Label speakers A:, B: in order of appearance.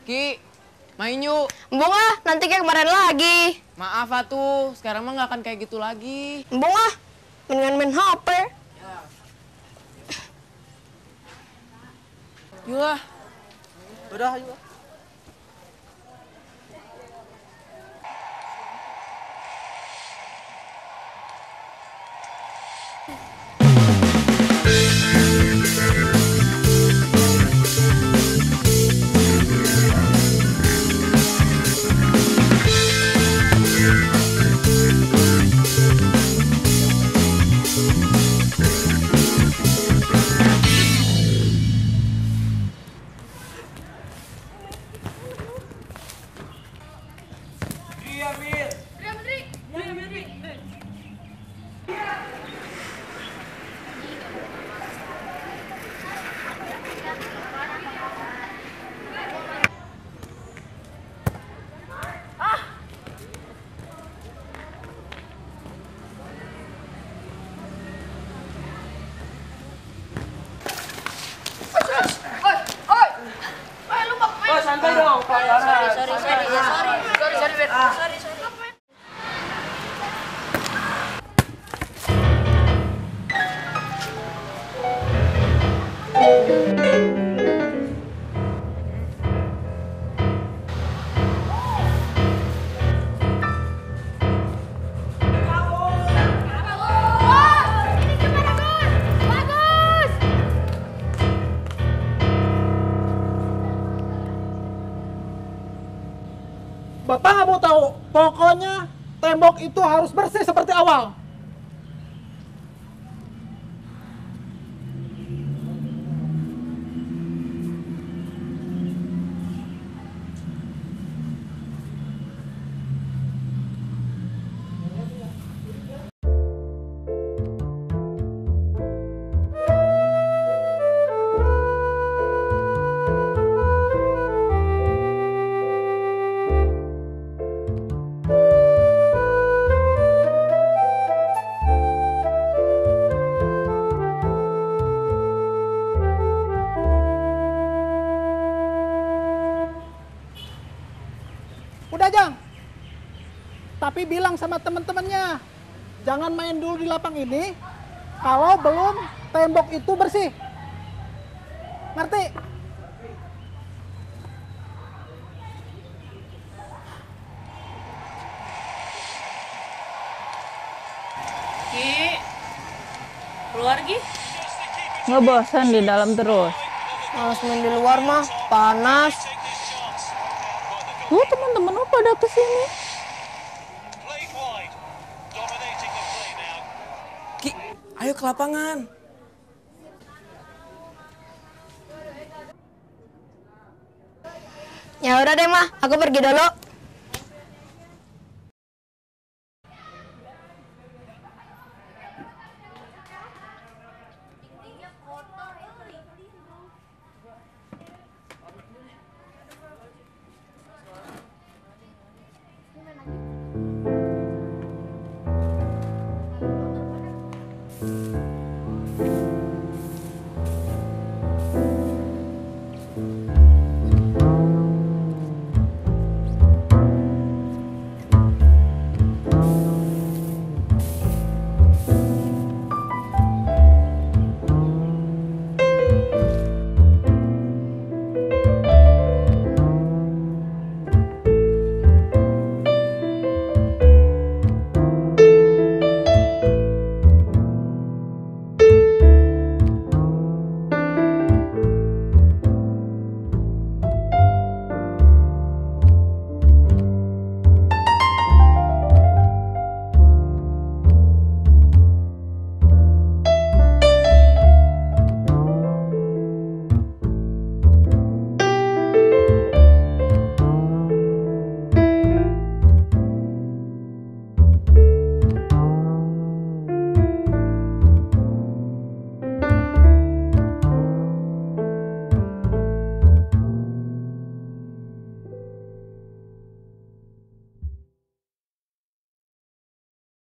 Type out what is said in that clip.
A: Ki, main yuk.
B: Embung ah, nanti kayak kemarin lagi.
A: Maaf atuh, sekarang mah nggak akan kayak gitu lagi.
B: Embung ah, mendingan main HP.
A: Yuk lah.
C: Udah, yuk. Santai dong, sorry.
D: Bapak nggak mau tahu, pokoknya tembok itu harus bersih seperti awal. Udah Jang, tapi bilang sama teman-temannya, jangan main dulu di lapang ini kalau belum tembok itu bersih. Ngerti?
E: Ki, keluar Ki.
F: Nggak bosan di dalam terus?
B: Males main di luar mah, panas.
F: Teman-teman lu pada kesini.
A: Ki, ayo ke lapangan.
B: Ya udah deh mah, aku pergi dulu.